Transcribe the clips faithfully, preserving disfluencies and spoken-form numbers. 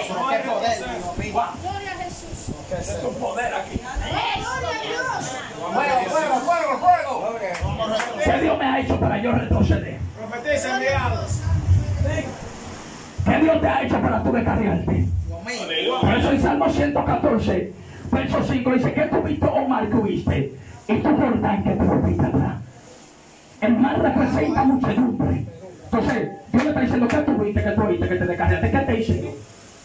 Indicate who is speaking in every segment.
Speaker 1: qué poder.
Speaker 2: Gloria a Jesús.
Speaker 3: Es tu poder aquí.
Speaker 2: Gloria a Dios.
Speaker 1: Fuego, fuego, fuego, fuego.
Speaker 3: ¿Qué Dios me ha hecho para yo retroceder?
Speaker 1: Profetiza enviado.
Speaker 3: ¿Qué Dios te ha hecho para tú descarriarte? Por eso en Salmo ciento catorce, verso cinco dice: ¿qué tuviste, oh mar, tuviste? Y tu Jordán que te volviste atrás. El mar representa muchedumbre. Entonces, Dios le está diciendo: ¿qué tuviste, que tuviste, que te descarriaste? ¿Qué te hice?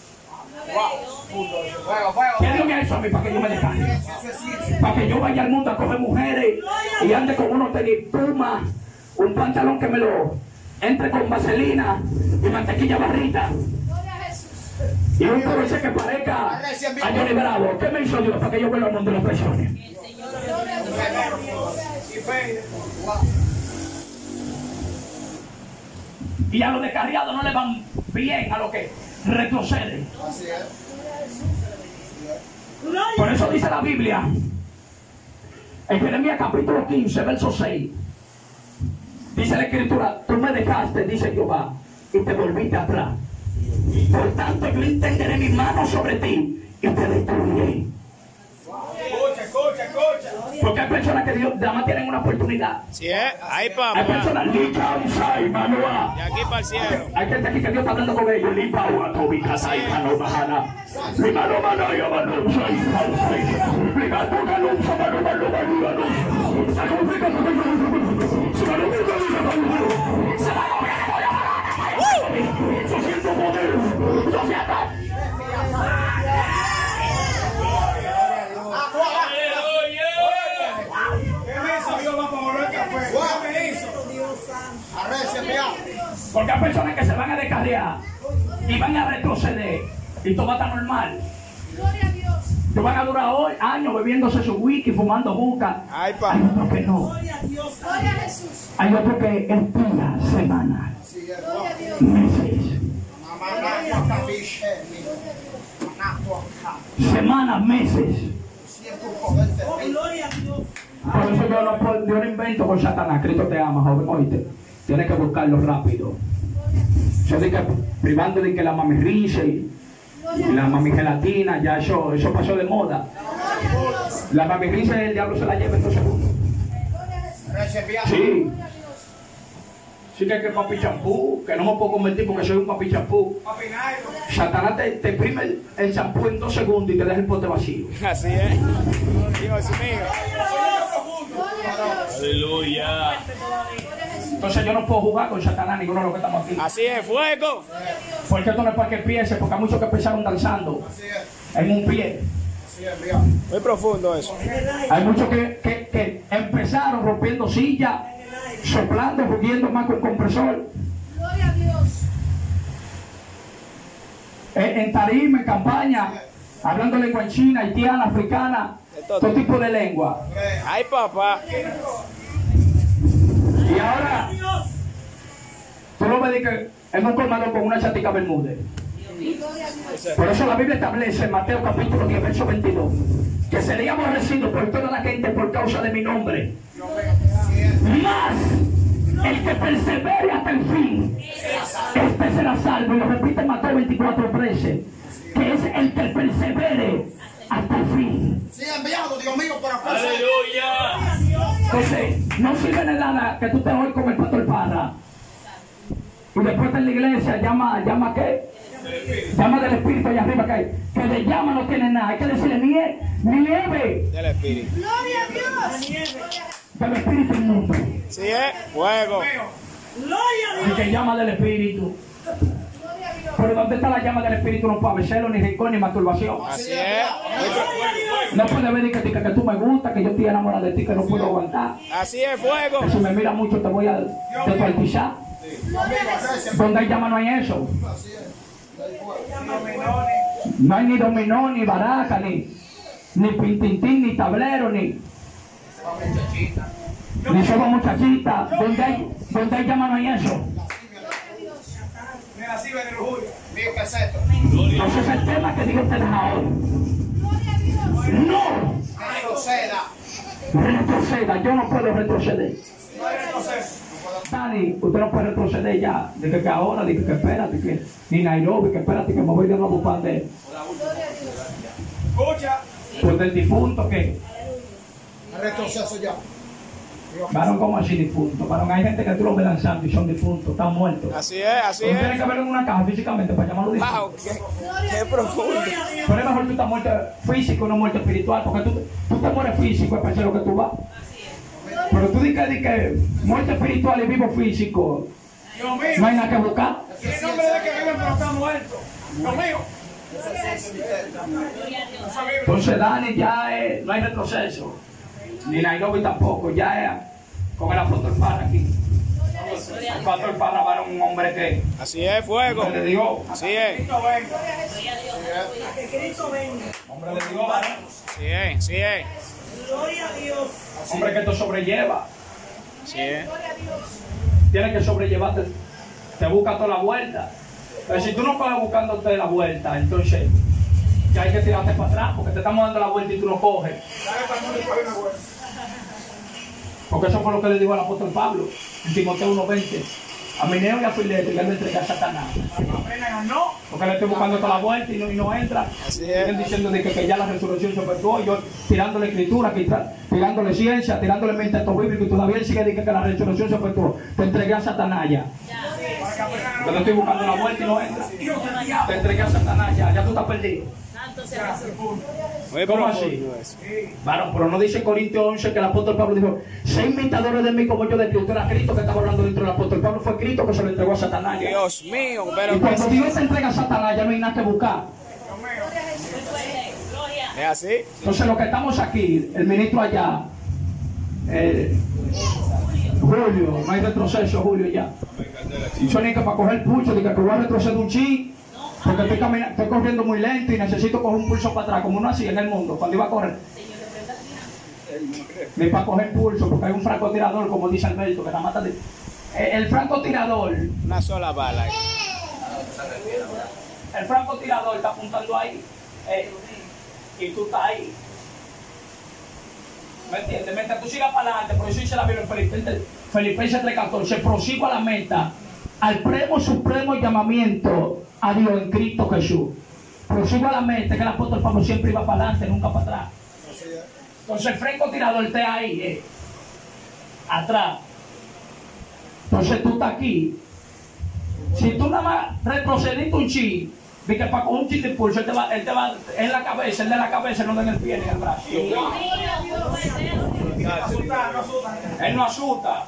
Speaker 1: Fuego, fuego.
Speaker 3: ¿Qué Dios me ha hecho a mí para que yo me descargue? Para que yo vaya al mundo a coger mujeres y ande con unos tenis Puma, un pantalón que me lo entre con vaselina y mantequilla barrita.
Speaker 2: Gloria a Jesús.
Speaker 3: Y un policía que parezca a Johnny Bravo. ¿Qué me hizo Dios para que yo vuelva al mundo de las presiones?
Speaker 2: Gloria a Dios.
Speaker 3: Y a los descarriados no le van bien a los que retroceden. Por eso dice la Biblia en Jeremías capítulo quince, verso seis. Dice la escritura: tú me dejaste, dice Jehová, y te volviste atrás. Por tanto yo extenderé mis manos sobre ti y te destruiré.
Speaker 1: Escucha, escucha, escucha.
Speaker 3: Porque hay personas que Dios nada más tienen una oportunidad.
Speaker 4: Sí, ¿eh? Ahí,
Speaker 3: Hay
Speaker 4: papá.
Speaker 3: personas licha, usai, manoa.
Speaker 4: De aquí para el cielo.
Speaker 3: Hay gente aquí que Dios está hablando con ellos. Lipa, uatobi, kasai, kano, mahana. Lima, no, mano, yo, mano, usai, usai. Lima, no, mano, usai, mano, mano, mano, mano. Yo siento poder. Yo siento.
Speaker 1: ¿Qué me hizo Dios para mover el café? ¿Qué me hizo? Arrecia, enviado.
Speaker 3: Porque hay personas que se van a descarriar y van a retroceder y todo va a estar normal.
Speaker 2: Gloria a Dios.
Speaker 3: Que van a durar hoy años bebiéndose su whisky, fumando juca.
Speaker 4: Ay,
Speaker 3: Hay
Speaker 4: papá.
Speaker 3: otros que no.
Speaker 2: Gloria a Jesús.
Speaker 3: Hay otros que es días, semanas,
Speaker 2: Gloria a Dios.
Speaker 3: meses. Semanas, meses. Por eso yo no, puedo- yo no invento con Satanás. Cristo te ama, joven, oíste. Tienes que buscarlo rápido. Yo dije, privando de que la mami rice y la mami gelatina, ya eso, eso pasó de moda. La mami rice el diablo se la lleva en dos segundos.
Speaker 1: Arrecia, enviado.
Speaker 3: Sí. Sí que hay que papi champú, que no me puedo convertir porque soy un papi champú.
Speaker 1: Papi Nairo.
Speaker 3: Satanás te, te imprime el, el champú en dos segundos y te deja el pote vacío.
Speaker 4: Así es. Dios mío. Aleluya.
Speaker 3: Entonces yo no puedo jugar con Satanás, ninguno de los que estamos aquí.
Speaker 4: Así es, fuego.
Speaker 3: Porque esto no es para que empiece, porque hay muchos que empezaron danzando
Speaker 1: Así es.
Speaker 3: en un pie.
Speaker 1: Así es, enviado.
Speaker 4: Muy profundo eso.
Speaker 3: Hay muchos que, que, que empezaron rompiendo sillas, soplando, rugiendo más con el compresor.
Speaker 2: Gloria a Dios.
Speaker 3: En, en tarima, en campaña, hablando lengua en china, haitiana, africana, todo tipo de lengua.
Speaker 4: Ay, papá.
Speaker 3: Y ahora, tú lo ves que en un colmado con una chatica bermúdez.
Speaker 2: Gloria a Dios.
Speaker 3: Por eso la Biblia establece en Mateo capítulo diez, verso veintidós, que sería aborrecido por toda la gente por causa de mi nombre. Más el que persevere hasta el fin, este será salvo. Y lo repite en Mateo veinticuatro, trece, que es el que persevere hasta el fin.
Speaker 1: Sí, enviado, Dios mío, para pasar.
Speaker 3: Entonces, no sirve de nada que tú te oigas con el pastor Parra y después en la iglesia llama, llama ¿qué? Llama del Espíritu allá arriba, que, que de llama no tiene nada. Hay que decirle nieve, nieve
Speaker 4: Del Espíritu.
Speaker 2: Gloria a Dios.
Speaker 3: del Espíritu inmundo.
Speaker 4: Sí, ¿eh? Fuego.
Speaker 3: El que llama del Espíritu. Pero ¿dónde está la llama del Espíritu? No puede haber celo, ni rencor, ni masturbación.
Speaker 4: Así es.
Speaker 3: No puede ver que, que, que tú me gustas, que yo estoy enamorado de ti, que no puedo aguantar.
Speaker 4: Así es, fuego.
Speaker 3: Que si me mira mucho te voy a descuartizar. Donde hay llama no hay eso. No hay ni dominó, ni baraja, ni, ni pintintín, ni tablero, ni, ni solo muchachita. Donde hay, donde hay llama no hay eso.
Speaker 1: Mira, así ven el orgullo. Mira qué es esto.
Speaker 3: Entonces el tema que Dios te deja hoy. No
Speaker 1: Retroceda.
Speaker 3: retroceda, yo no puedo retroceder.
Speaker 1: No hay retroceso.
Speaker 3: Dani, usted no puede retroceder ya. De que, que ahora, de que, que espérate, que ni Nairobi, que espérate, que me voy de nuevo para de.
Speaker 1: Escucha.
Speaker 3: Pues del difunto que.
Speaker 1: Retroceso ya.
Speaker 3: Varón, como así difunto. Varón, hay gente que tú los ves lanzando y son difuntos, están muertos.
Speaker 4: Así es, así
Speaker 3: Tú tienes
Speaker 4: es.
Speaker 3: que verlo en una caja físicamente para llamarlo difunto.
Speaker 4: Wow, qué, qué profundo.
Speaker 3: Pero es mejor tú estás muerto físico y no muerto espiritual, porque tú, tú te mueres físico, es para hacer lo que tú vas. Pero tú dices que, que muerte espiritual y vivo físico,
Speaker 1: Dios mío.
Speaker 3: no hay nada que buscar.
Speaker 1: En el nombre de que viven pero está muerto. Dios mío.
Speaker 3: Entonces Dani ya es, no hay retroceso, ni Nairobi tampoco, ya es con el apóstol Parra aquí. El apóstol Parra va a un hombre que
Speaker 4: Así es, fuego.
Speaker 3: hombre de Dios,
Speaker 4: Así es,
Speaker 2: Que Cristo venga.
Speaker 3: hombre de Dios, varón.
Speaker 4: así es, así es.
Speaker 2: Gloria a Dios.
Speaker 3: Hombre que te sobrelleva,
Speaker 4: Así es.
Speaker 2: Gloria a Dios.
Speaker 3: tiene que sobrellevarte, te busca toda la vuelta. Pero si tú no coges buscándote la vuelta, entonces ya hay que tirarte para atrás, porque te estamos dando la vuelta y tú no coges. Porque eso fue lo que le dijo al apóstol Pablo en Timoteo uno veinte. A Mineo y a Fileto, y él le entrega a Satanás. Porque le estoy buscando toda la vuelta y no, y no entra.
Speaker 4: Así es.
Speaker 3: Siguen diciendo de que, que ya la resurrección se efectuó. Y yo tirándole escritura, que tra- tirándole ciencia, tirándole mente a estos bíblicos. Y todavía él sigue diciendo que la resurrección se efectuó. Te entregué a Satanás ya. Porque le estoy buscando la vuelta y no entra. Te entregué a Satanás ya. Ya tú estás perdido.
Speaker 4: Muy
Speaker 3: ¿Cómo
Speaker 4: profundo
Speaker 3: así?
Speaker 4: eso.
Speaker 3: Bueno, pero no dice Corintios once que el apóstol Pablo dijo: sé imitadores de mí como yo de Cristo. Era Cristo que estaba hablando dentro del apóstol Pablo. Fue Cristo que se lo entregó a Satanás. ya.
Speaker 4: Dios mío,
Speaker 3: Y
Speaker 4: pero
Speaker 3: cuando Dios te entrega a Satanás, ya no hay nada que buscar.
Speaker 4: es así.
Speaker 3: Entonces, los que estamos aquí, el ministro allá, eh, Julio, no hay retroceso, Julio, ya. Yo ni que para coger pulso, ni que voy a retroceder un chi, porque estoy, camina- estoy corriendo muy lento y necesito coger un pulso para atrás, como uno hacía en el mundo, cuando iba a correr. Ni para coger pulso, porque hay un francotirador, como dice Alberto, que la mata de... Eh, El francotirador,
Speaker 4: Una sola bala.
Speaker 3: el francotirador está apuntando ahí, eh, y tú estás ahí. ¿Me entiendes? Mientras tú sigas para adelante, por eso dice la Biblia en Filipenses Filipenses tres catorce, prosigo a la meta, al premo supremo llamamiento a Dios en Cristo Jesús. Prosigo a la meta, que el apóstol Pablo siempre iba para adelante, nunca para atrás. Entonces el francotirador está ahí, eh, atrás. Entonces tú estás aquí. Si tú nada más retrocediste un chi, de que para coger un chi de impulso, él te va, él te va en la cabeza, el de la cabeza, no en el pie ni en el brazo. Él no asusta,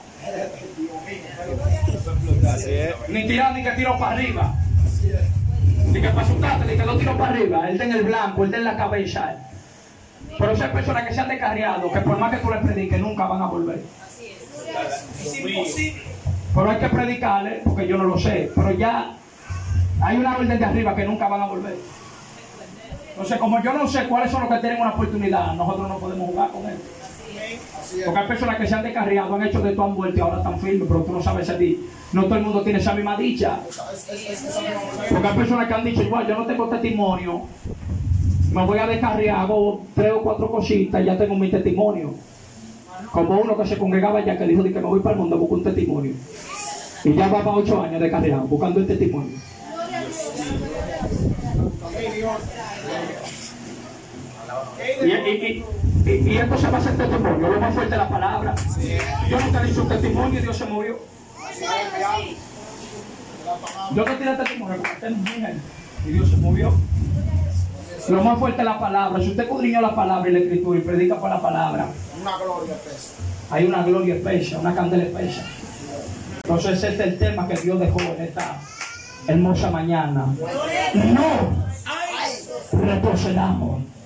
Speaker 4: Así es.
Speaker 3: ni tirar ni que tiro para arriba. Ni que para asustarte, ni que no tiro para arriba. Él está en el blanco, él está en la cabeza. Pero esas personas que se han descarriado, que por más que tú les prediques, nunca van a volver.
Speaker 1: Es imposible.
Speaker 3: Pero hay que predicarle, porque yo no lo sé. Pero ya hay una orden de arriba que nunca van a volver. Entonces, como yo no sé cuáles son los que tienen una oportunidad, nosotros no podemos jugar con él. Porque hay personas que se han descarriado, han hecho de todo, han vuelto y ahora están firmes, pero tú no sabes si a ti. No todo el mundo tiene esa misma dicha. Porque hay personas que han dicho, igual, yo no tengo testimonio, me voy a descarriar, hago tres o cuatro cositas y ya tengo mi testimonio. Como uno que se congregaba ya, que dijo de que me voy para el mundo, busco un testimonio. Y ya va para ocho años descarriado, buscando el testimonio. Y, y, y, y, y esto se va a hacer testimonio, lo más fuerte es la palabra. Yo nunca hice un testimonio y Dios se movió. Yo te tiré testimonio, porque usted es mujer, y Dios se movió. Lo más fuerte es la palabra. Si usted escudriñó la palabra y la escritura y predica por la palabra,
Speaker 1: Una gloria espesa.
Speaker 3: hay una gloria espesa, una candela espesa. Entonces ese es el tema que Dios dejó en esta hermosa mañana. No retrocedamos.